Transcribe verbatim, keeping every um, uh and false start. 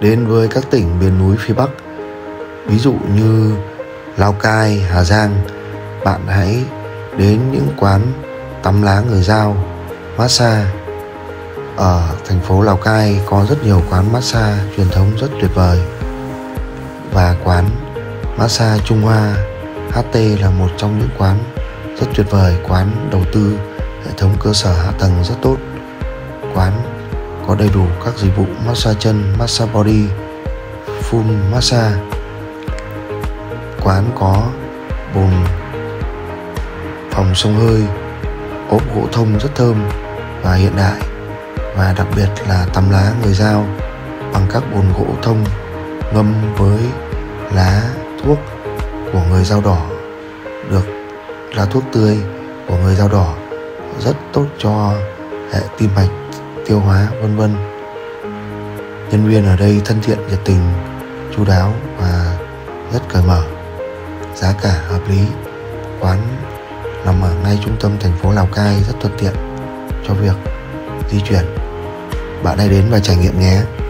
đến với các tỉnh miền núi phía Bắc, ví dụ như Lào Cai, Hà Giang, bạn hãy đến những quán tắm lá người Dao, massage. Ở thành phố Lào Cai có rất nhiều quán massage truyền thống rất tuyệt vời, và quán massage Trung Hoa hát tê là một trong những quán rất tuyệt vời. Quán đầu tư hệ thống cơ sở hạ tầng rất tốt. Quán có đầy đủ các dịch vụ massage chân, massage body, full massage. Quán có bồn phòng xông hơi, ốp gỗ thông rất thơm và hiện đại, và đặc biệt là tắm lá người Dao bằng các bồn gỗ thông ngâm với lá thuốc của người Dao đỏ, được lá thuốc tươi của người Dao đỏ rất tốt cho hệ tim mạch, tiêu hóa vân vân. Nhân viên ở đây thân thiện, nhiệt tình, chu đáo và rất cởi mở. Giá cả hợp lý. Quán nằm ở ngay trung tâm thành phố Lào Cai, rất thuận tiện cho việc di chuyển. Bạn hãy đến và trải nghiệm nhé.